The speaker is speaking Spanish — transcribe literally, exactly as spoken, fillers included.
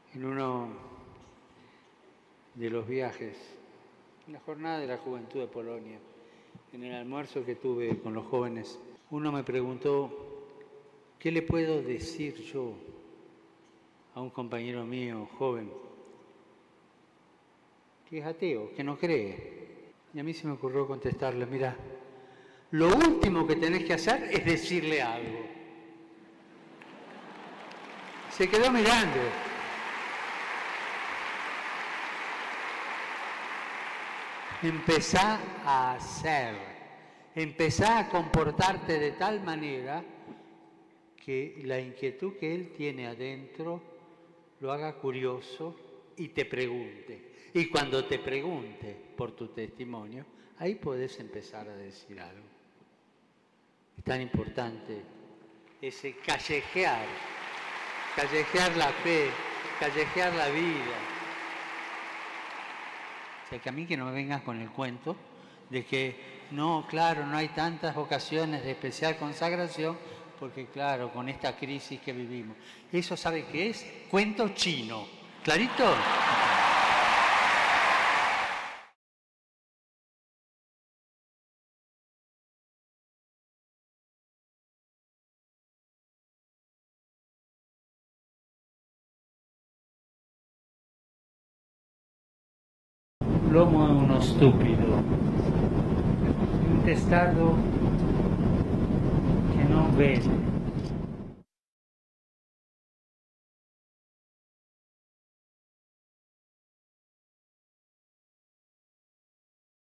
En uno de los viajes, en la jornada de la juventud de Polonia, en el almuerzo que tuve con los jóvenes, uno me preguntó, ¿qué le puedo decir yo a un compañero mío joven que es ateo, que no cree? Y a mí se me ocurrió contestarle, mira, lo último que tenés que hacer es decirle algo. Se quedó mirando. Empezá a hacer, empezá a comportarte de tal manera que la inquietud que él tiene adentro lo haga curioso y te pregunte. Y cuando te pregunte por tu testimonio, ahí podés empezar a decir algo. Es tan importante ese callejear, callejear la fe, callejear la vida. O sea, que a mí que no me vengas con el cuento de que no, claro, no hay tantas ocasiones de especial consagración, porque claro, con esta crisis que vivimos. Eso, ¿sabe qué es? Cuento chino. ¿Clarito? L'uomo è uno stupido, un testardo che non vede.